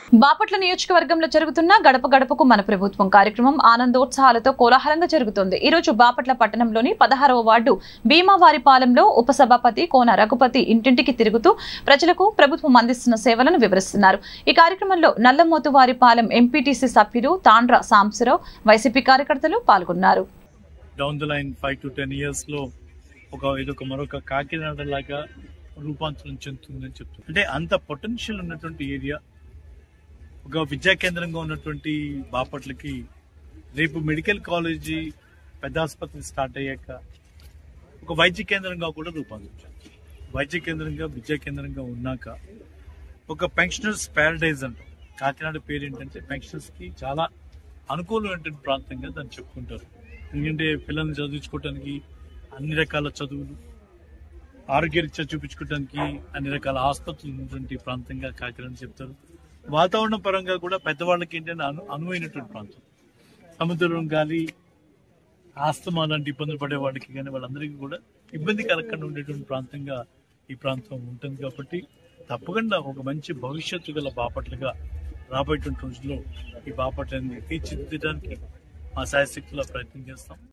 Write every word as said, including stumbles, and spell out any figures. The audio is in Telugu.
బాపట్ల నియోజకవర్గంలో జరుగుతున్న గడప గడపకు మన ప్రభుత్వం కార్యక్రమం ఆనందోత్సాహాలతో కోలాహలంగా జరుగుతోంది. ఈ రోజు బాపట్ల పట్టణంలోని పదహారవ వార్డు భీమావారిపాలెంలో ఉపసభాపతి కోన రఘుపతి ఇంటింటికి తిరుగుతూ ప్రజలకు ప్రభుత్వం అందిస్తున్న సేవలను వివరిస్తున్నారు. ఈ కార్యక్రమంలో నల్లమోతువారిపాలెం ఎంపీటీసీ సభ్యులు తాండ్ర సాంబశివరావు, వైసీపీ కార్యకర్తలు పాల్గొన్నారు. Down the line five to ten years లో ఒక ఇదొక మరొక కాకినాడ లాగా రూపాంతరం చెందుతుందని చెప్తుంది. అంటే అంత పొటెన్షియల్ ఉన్నటువంటి ఏరియా, ఒక విద్యా కేంద్రంగా ఉన్నటువంటి బాపట్లకి రేపు మెడికల్ కాలేజీ పెద్ద ఆసుపత్రి స్టార్ట్ అయ్యాక ఒక వైద్య కేంద్రంగా కూడా రూపాంతరించారు. వైద్య కేంద్రంగా విద్యా కేంద్రంగా ఉన్నాక ఒక పెన్షనర్స్ ప్యారడైజ్ అంటాం. కాకినాడ పేరు ఏంటంటే పెన్షనర్స్ కి చాలా అనుకూలమైనటువంటి ప్రాంతంగా దాన్ని చెప్పుకుంటారు. ఎందుకంటే పిల్లల్ని చదివించుకోవడానికి అన్ని రకాల చదువులు, ఆరోగ్యరీత్యా చూపించుకోవడానికి అన్ని రకాల ఆసుపత్రులు ఉన్నటువంటి ప్రాంతంగా కాకినాడ చెప్తారు. వాతావరణ పరంగా కూడా పెద్దవాళ్ళకి ఏంటంటే అను అనువైనటువంటి ప్రాంతం. సముద్రం, గాలి, ఆస్తమా లాంటి ఇబ్బందులు పడే వాళ్ళకి కానీ వాళ్ళందరికీ కూడా ఇబ్బంది కలగకుండా ఉండేటువంటి ప్రాంతంగా ఈ ప్రాంతం ఉంటుంది. కాబట్టి తప్పకుండా ఒక మంచి భవిష్యత్తు గల బాపట్లుగా రాబోయేటువంటి రోజుల్లో ఈ బాపట్లని తీర్చిదిద్దడానికి మా శాయశక్తులా ప్రయత్నం చేస్తాం.